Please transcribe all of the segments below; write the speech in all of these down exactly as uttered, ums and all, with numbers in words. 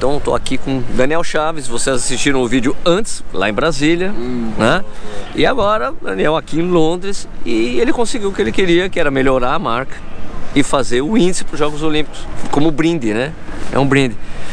Então estou aqui com Daniel Chaves, vocês assistiram o vídeo antes, lá em Brasília, hum, né? E agora, Daniel aqui em Londres, e ele conseguiu o que ele queria, que era melhorar a marca e fazer o índice para os Jogos Olímpicos, como brinde, né? É um brinde.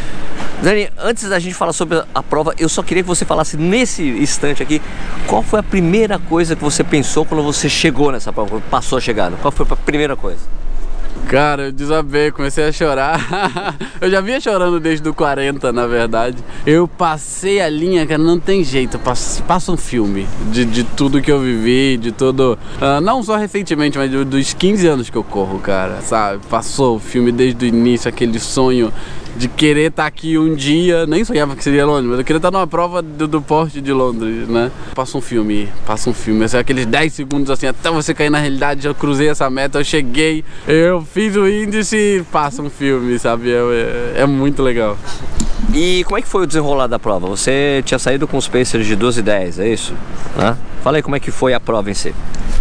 Dani, antes da gente falar sobre a prova, eu só queria que você falasse nesse instante aqui, qual foi a primeira coisa que você pensou quando você chegou nessa prova, quando passou a chegada? Qual foi a primeira coisa? Cara, eu desabei, comecei a chorar. Eu já vinha chorando desde o quarenta, na verdade. Eu passei a linha, cara, não tem jeito. Passa, passa um filme de, de tudo que eu vivi, de todo... Uh, não só recentemente, mas dos quinze anos que eu corro, cara, sabe? Passou o filme desde o início, aquele sonho de querer estar aqui um dia, nem sonhava que seria Londres, mas eu queria estar numa prova do, do porte de Londres, né? Passa um filme, passa um filme, assim, aqueles dez segundos assim, até você cair na realidade, eu cruzei essa meta, eu cheguei, eu fiz o índice, passa um filme, sabe? É, é, é muito legal. E como é que foi o desenrolar da prova? Você tinha saído com os pacers de doze e dez, é isso? Né? Fala aí como é que foi a prova em si.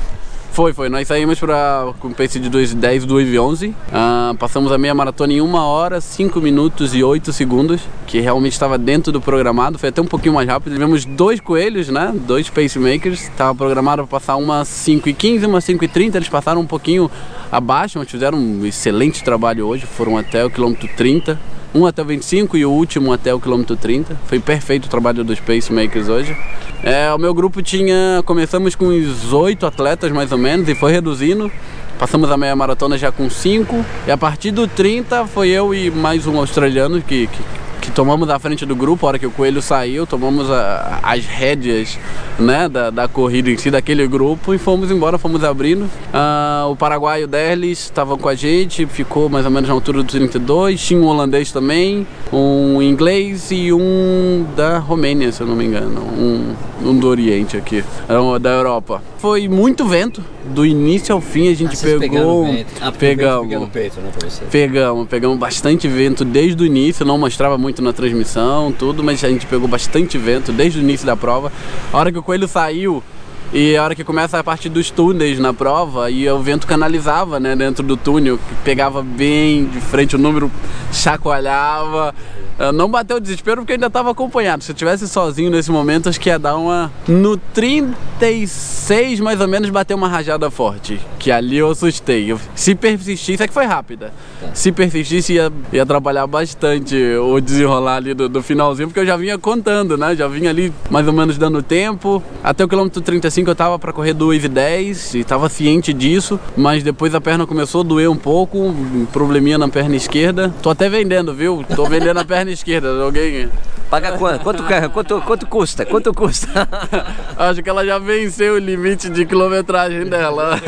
Foi, foi. Nós saímos pra, com pace de dois e dez, dois e onze. Uh, passamos a meia maratona em uma hora, cinco minutos e oito segundos, que realmente estava dentro do programado. Foi até um pouquinho mais rápido. Tivemos dois coelhos, né? Dois pacemakers. Estava programado para passar uma cinco e quinze, uma cinco e trinta. Eles passaram um pouquinho abaixo, mas fizeram um excelente trabalho hoje. Foram até o quilômetro trinta. Um até o vinte e cinco e o último até o quilômetro trinta. Foi perfeito o trabalho dos pacemakers hoje. É, o meu grupo tinha... Começamos com uns oito atletas mais ou menos e foi reduzindo. Passamos a meia maratona já com cinco. E a partir do trinta foi eu e mais um australiano que... que que tomamos a frente do grupo. A hora que o coelho saiu, tomamos a, as rédeas, né, da, da corrida em si, daquele grupo, e fomos embora, fomos abrindo. Uh, o paraguaio Derlis estava com a gente, ficou mais ou menos na altura do trinta e dois, tinha um holandês também, um inglês e um da Romênia, se eu não me engano, um, um do Oriente aqui, da Europa. Foi muito vento, do início ao fim a gente ah, pegou... Ah, pegamos, no peito, né, pra você. pegamos, pegamos bastante vento desde o início, não mostrava muito na transmissão, tudo, mas a gente pegou bastante vento desde o início da prova. A hora que o coelho saiu e a hora que começa a parte dos túneis na prova, e o vento canalizava, né, dentro do túnel, que pegava bem de frente, o número chacoalhava. Não bateu o desespero porque eu ainda estava acompanhado. Se eu estivesse sozinho nesse momento, acho que ia dar uma... No trinta e seis, mais ou menos, bateu uma rajada forte, que ali eu assustei. Eu... Se persistisse, é que foi rápida. Se persistisse, ia, ia atrapalhar bastante o desenrolar ali do, do finalzinho, porque eu já vinha contando, né? Já vinha ali mais ou menos dando tempo. Até o quilômetro trinta e cinco eu tava para correr dois e dez e tava ciente disso, mas depois a perna começou a doer um pouco, um probleminha na perna esquerda. Tô até vendendo, viu? Tô vendendo a perna esquerda, alguém... Paga quanto? Quanto, quanto, quanto custa? Quanto custa? Acho que ela já venceu o limite de quilometragem dela.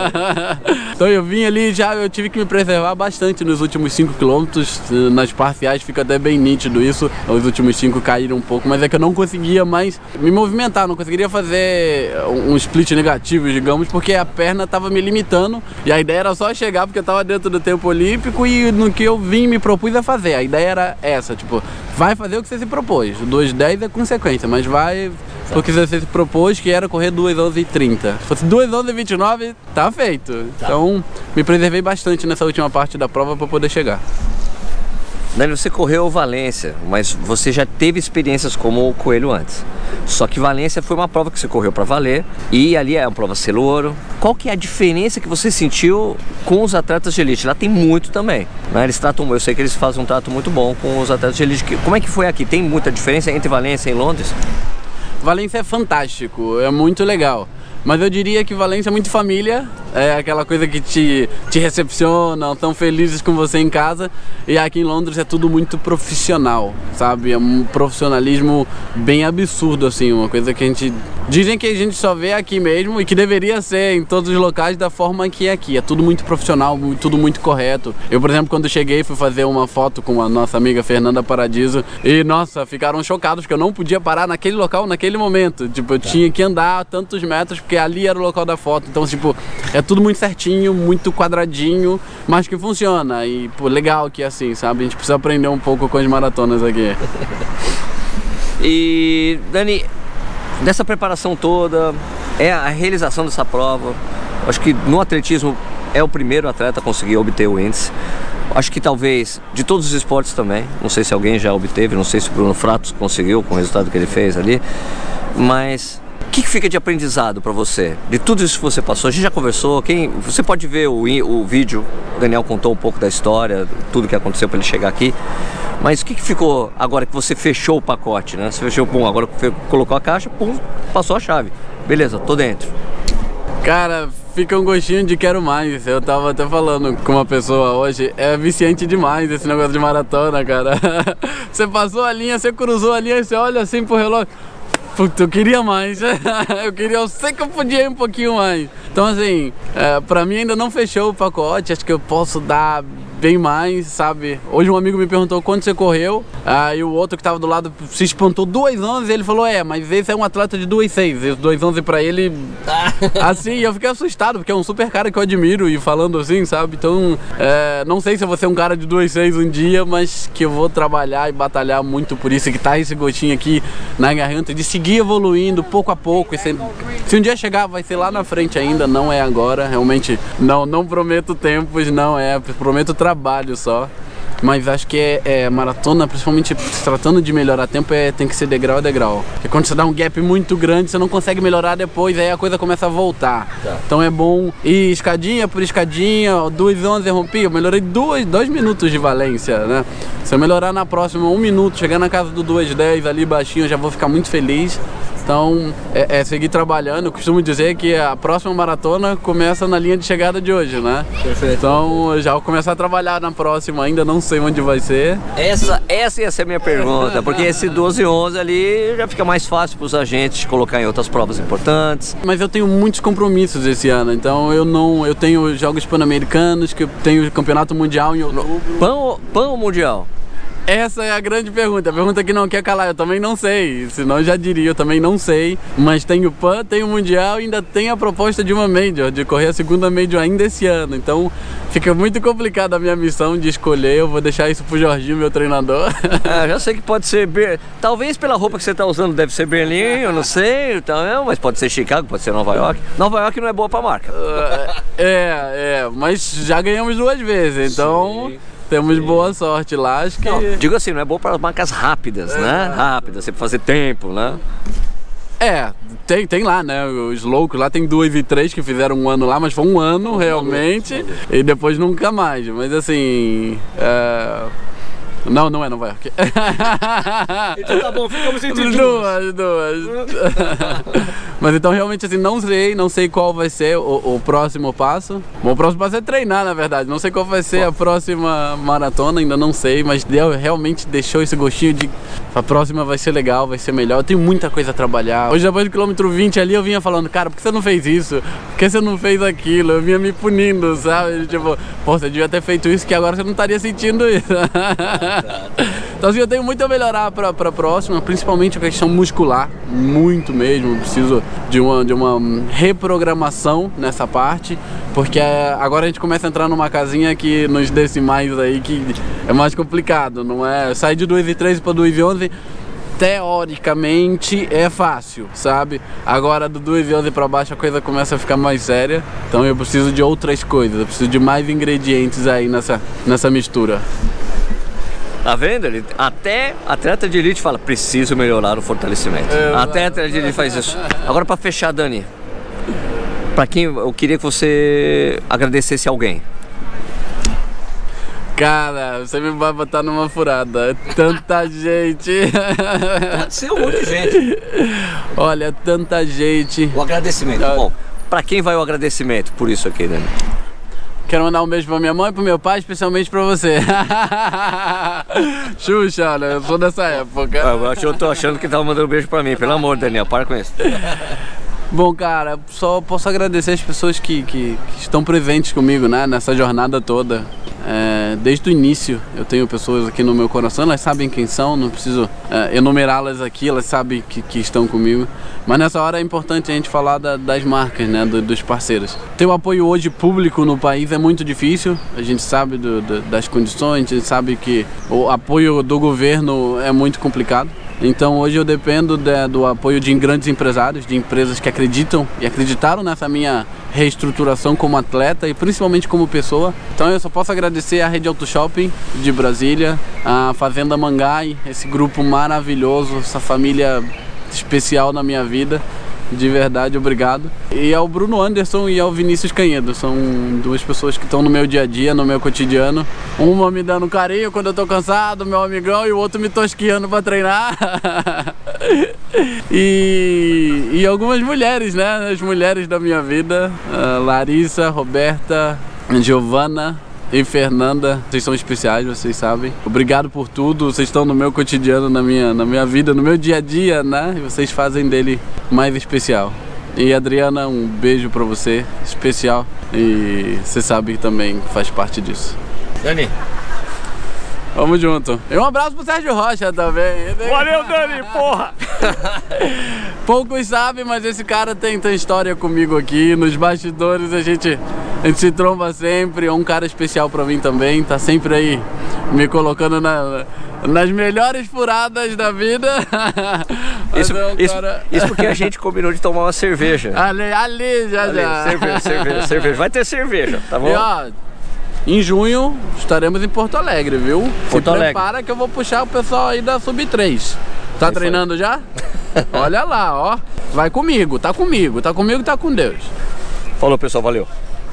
Então eu vim ali, já eu tive que me preservar bastante nos últimos cinco quilômetros. Nas parciais fica até bem nítido isso. Os últimos cinco caíram um pouco, mas é que eu não conseguia mais me movimentar, não conseguiria fazer um split negativo, digamos, porque a perna estava me limitando. E a ideia era só chegar, porque eu estava dentro do tempo olímpico, e no que eu vim me propus a fazer. A ideia era essa, tipo, vai fazer o que você se propôs. dois e dez é consequência, mas vai porque você se propôs, que era correr duas onze e trinta. Se fosse duas onze e vinte e nove, tá feito. Tá. Então, me preservei bastante nessa última parte da prova para poder chegar. Dani, você correu Valência, mas você já teve experiências como o Coelho antes. Só que Valência foi uma prova que você correu para valer, e ali é uma prova selo ouro. Qual que é a diferença que você sentiu com os atletas de elite? Lá tem muito também, né? Eles tratam, eu sei que eles fazem um trato muito bom com os atletas de elite. Como é que foi aqui? Tem muita diferença entre Valência e Londres? Valência é fantástico, é muito legal. Mas eu diria que Valência é muito família, é aquela coisa que te, te recepcionam, estão felizes com você em casa. E aqui em Londres é tudo muito profissional, sabe? É um profissionalismo bem absurdo, assim, uma coisa que a gente... Dizem que a gente só vê aqui mesmo, e que deveria ser em todos os locais da forma que é aqui. É tudo muito profissional, tudo muito correto. Eu, por exemplo, quando cheguei, fui fazer uma foto com a nossa amiga Fernanda Paradiso, e, nossa, ficaram chocados, porque eu não podia parar naquele local, naquele momento. Tipo, eu tinha que andar tantos metros, porque ali era o local da foto. Então, tipo, é tudo muito certinho, muito quadradinho, mas que funciona. E, pô, legal que é assim, sabe? A gente precisa aprender um pouco com as maratonas aqui. E, Dani, dessa preparação toda, é a realização dessa prova, acho que no atletismo é o primeiro atleta a conseguir obter o índice. Acho que talvez de todos os esportes também. Não sei se alguém já obteve, não sei se o Bruno Fratos conseguiu com o resultado que ele fez ali. Mas o que, que fica de aprendizado para você? De tudo isso que você passou, a gente já conversou. Quem, você pode ver o, o vídeo, o Daniel contou um pouco da história, tudo que aconteceu para ele chegar aqui. Mas o que, que ficou agora que você fechou o pacote, né? Você fechou, pum, agora colocou a caixa, pum, passou a chave. Beleza, tô dentro. Cara, fica um gostinho de quero mais. Eu tava até falando com uma pessoa hoje, é viciante demais esse negócio de maratona, cara. Você passou a linha, você cruzou a linha, você olha assim pro relógio. Puta, eu queria mais, eu queria, eu sei que eu podia ir um pouquinho mais. Então assim, é, pra mim ainda não fechou o pacote, acho que eu posso dar bem mais, sabe? Hoje um amigo me perguntou quanto você correu, aí o outro que tava do lado se espantou, duas onze, ele falou, é, mas esse é um atleta de duas seis, esse duas onze pra ele, assim, eu fiquei assustado, porque é um super cara que eu admiro, e falando assim, sabe? Então, é, não sei se eu vou ser um cara de duas seis um dia, mas que eu vou trabalhar e batalhar muito por isso, que tá esse gostinho aqui na garganta, de seguir evoluindo pouco a pouco, e se, se um dia chegar, vai ser lá na frente ainda, não é agora, realmente, não, não prometo tempos, não é, prometo trabalho só, mas acho que é, é maratona, principalmente se tratando de melhorar tempo, é, tem que ser degrau a degrau, porque quando você dá um gap muito grande, você não consegue melhorar depois, aí a coisa começa a voltar. Tá. Então é bom ir escadinha por escadinha, duas onze rompi, eu melhorei dois, dois minutos de Valência, né? Se eu melhorar na próxima um minuto, chegar na casa do duas dez ali baixinho, eu já vou ficar muito feliz. Então, é, é seguir trabalhando. Eu costumo dizer que a próxima maratona começa na linha de chegada de hoje, né? Perfeito. Então, eu já vou começar a trabalhar na próxima, ainda não sei onde vai ser. Essa, essa ia ser a minha pergunta, porque esse doze onze ali já fica mais fácil para os agentes colocar em outras provas importantes. Mas eu tenho muitos compromissos esse ano, então eu não, eu tenho Jogos Pan-Americanos, que eu tenho Campeonato Mundial em outubro. Pan, Pan ou Mundial? Essa é a grande pergunta, a pergunta que não quer calar, eu também não sei, senão eu já diria, eu também não sei, mas tem o Pan, tem o Mundial e ainda tem a proposta de uma Major, de correr a segunda Major ainda esse ano, então fica muito complicada a minha missão de escolher, eu vou deixar isso pro Jorginho, meu treinador. Ah, já sei que pode ser, Ber... talvez pela roupa que você tá usando deve ser Berlim, eu não sei, então, mas pode ser Chicago, pode ser Nova York. Nova York não é boa pra marca. É, é, mas já ganhamos duas vezes, então... Sim. Temos boa sorte lá, acho que... Não, digo assim, não é bom para marcas rápidas, é. né? Rápidas, você fazer tempo, né? É, tem, tem lá, né? Os loucos lá tem dois e três que fizeram um ano lá, mas foi um ano realmente, e depois nunca mais. Mas assim... É... Não, não é Nova York. Então tá bom, ficamos entre duas. Duas, duas. Mas então realmente assim, não sei, não sei qual vai ser o, o próximo passo. Bom, o próximo passo é treinar, na verdade. Não sei qual vai ser a próxima maratona, ainda não sei, mas deu, realmente deixou esse gostinho de a próxima vai ser legal, vai ser melhor. Eu tenho muita coisa a trabalhar. Hoje depois do quilômetro vinte ali eu vinha falando, cara, por que você não fez isso? Por que você não fez aquilo? Eu vinha me punindo, sabe? Tipo, pô, você devia ter feito isso que agora você não estaria sentindo isso. Então assim, eu tenho muito a melhorar para a próxima, principalmente a questão muscular, muito mesmo, eu preciso de uma, de uma reprogramação nessa parte, porque agora a gente começa a entrar numa casinha que nos decimais aí que é mais complicado, não é? Sair de dois e treze para dois e onze teoricamente é fácil, sabe? Agora do dois e onze para baixo a coisa começa a ficar mais séria, então eu preciso de outras coisas, eu preciso de mais ingredientes aí nessa, nessa mistura. Tá vendo? Ele, até atleta de elite fala, preciso melhorar o fortalecimento. É, até atleta de elite faz isso. Agora para fechar, Dani, para quem eu queria que você agradecesse alguém. Cara, você me vai botar numa furada. É tanta gente. Pode ser um monte de gente. Olha, tanta gente. O agradecimento. Ah. Bom, para quem vai o agradecimento por isso aqui, Dani? Quero mandar um beijo pra minha mãe e pro meu pai, especialmente pra você. Xuxa, né? Eu sou dessa época. Eu, acho, eu tô achando que tava mandando um beijo pra mim. Pelo amor, Daniel, para com isso. Bom, cara, só posso agradecer as pessoas que, que, que estão presentes comigo, né? Nessa jornada toda. É, desde o início eu tenho pessoas aqui no meu coração, elas sabem quem são, não preciso é, enumerá-las aqui, elas sabem que, que estão comigo. Mas nessa hora é importante a gente falar da, das marcas, né, do, dos parceiros. Ter o apoio hoje público no país é muito difícil, a gente sabe do, do, das condições, a gente sabe que o apoio do governo é muito complicado. Então hoje eu dependo de, do apoio de grandes empresários, de empresas que acreditam e acreditaram nessa minha reestruturação como atleta e principalmente como pessoa. Então eu só posso agradecer a Rede Auto Shopping de Brasília, a Fazenda Mangai, esse grupo maravilhoso, essa família especial na minha vida. De verdade, obrigado. E ao Bruno Anderson e ao Vinícius Canhedo. São duas pessoas que estão no meu dia a dia, no meu cotidiano. Uma me dando carinho quando eu tô cansado, meu amigão, e o outro me tosquiando pra treinar. e, e algumas mulheres, né? As mulheres da minha vida. Uh, Larissa, Roberta, Giovana e Fernanda, vocês são especiais, vocês sabem. Obrigado por tudo, vocês estão no meu cotidiano, na minha, na minha vida, no meu dia a dia, né? E vocês fazem dele mais especial. E Adriana, um beijo pra você, especial. E você sabe que também faz parte disso. Dani. Vamos junto. E um abraço pro Sérgio Rocha também. Valeu, Dani, porra! Poucos sabem, mas esse cara tem, tem história comigo aqui. Nos bastidores a gente, a gente se tromba sempre. É um cara especial pra mim também. Tá sempre aí me colocando na, nas melhores furadas da vida. Isso, é um isso, cara... isso porque a gente combinou de tomar uma cerveja. Ali, ali já ali, já. Cerveja, cerveja, cerveja. Vai ter cerveja, tá bom? E, ó, em junho estaremos em Porto Alegre, viu? Porto Se Alegre. prepara que eu vou puxar o pessoal aí da Sub três. Tá é treinando já? Olha lá, ó. Vai comigo, tá comigo, tá comigo, tá com Deus. Falou, pessoal, valeu.